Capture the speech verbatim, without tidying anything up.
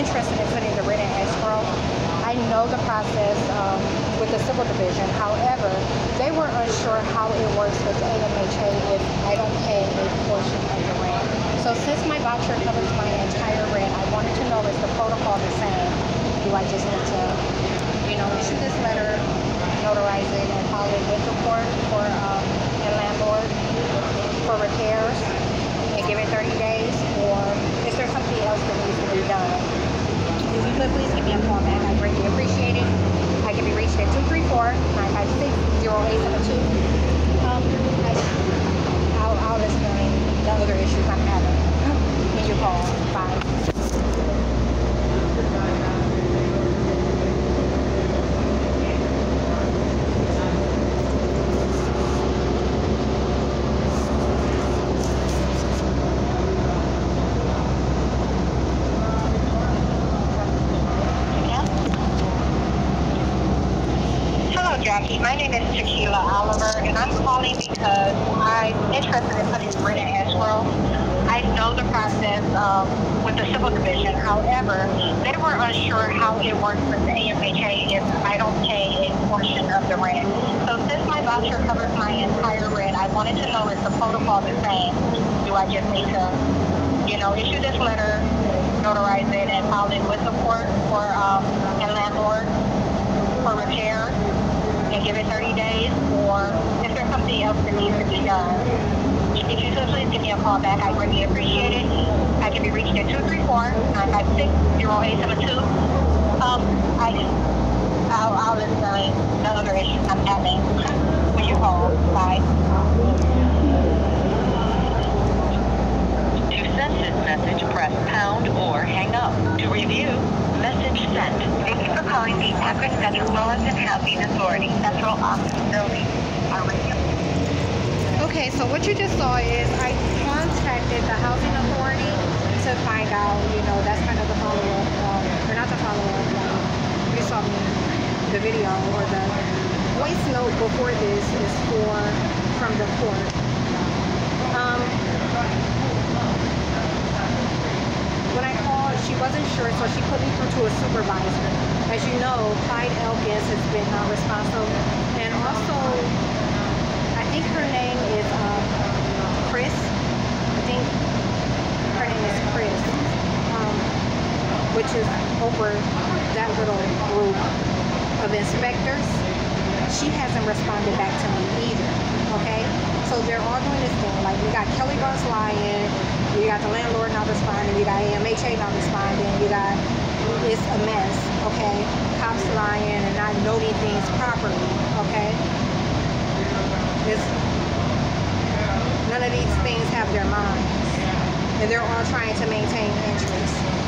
interested in putting the rent in escrow. I know the process um, with the civil division. However, they were unsure how it works with the A M H A if I don't pay a portion of the rent. So since my voucher covers my entire rent, I wanted to know, is the protocol the same? Do I just need to, you know, issue this letter, notarize it, and file it with the court for um, a landlord for repairs and give it thirty days? Or is there something else that needs to be done? If you could please give me a call back, I greatly appreciate it. I can be reached at two three four, nine five six, zero eight seven two. Um, I, I'll, I'll explain the other issues I'm having when you call. Bye. Jackie, my name is Tequila Oliver, and I'm calling because I'm interested in putting rent in escrow. I know the process um, with the civil division. However, they were unsure how it works with the A M H A if I don't pay a portion of the rent. So since my voucher covers my entire rent, I wanted to know, is the protocol the same? Do I just need to, you know, issue this letter, notarize it, and file it with the court for um, a landlord for repairs and give it thirty days, or is there something else that needs to be done? If you could please give me a call back, I greatly appreciate it. I can be reached at two three four, nine five six, zero eight seven two. Um, I, I'll, I'll explain the other issues I'm having when you call. Bye. To send this message, press pound or hang up. To review, message sent. Thank you for calling the Akron Metropolitan Housing Authority Central Office Building. Okay, so what you just saw is I contacted the housing authority to find out, you know, that's kind of the follow-up, um, or not the follow-up, um, you saw me, the video or the voice note before this is for, from the court. Um, when I called, she wasn't sure, so she put me through to a supervisor. As you know, Clyde Elkins has been uh, responsible, and also, I think her name is uh, Chris. I think her name is Chris, um, which is over that little group of inspectors. She hasn't responded back to me either, okay? So they're all doing this thing, like we got Kelly Bus lying, we got the landlord not responding, we got A M H A not responding, we got, it's a mess, okay? Cops lying and not noting things properly, okay? It's, none of these things have their minds, and they're all trying to maintain interest.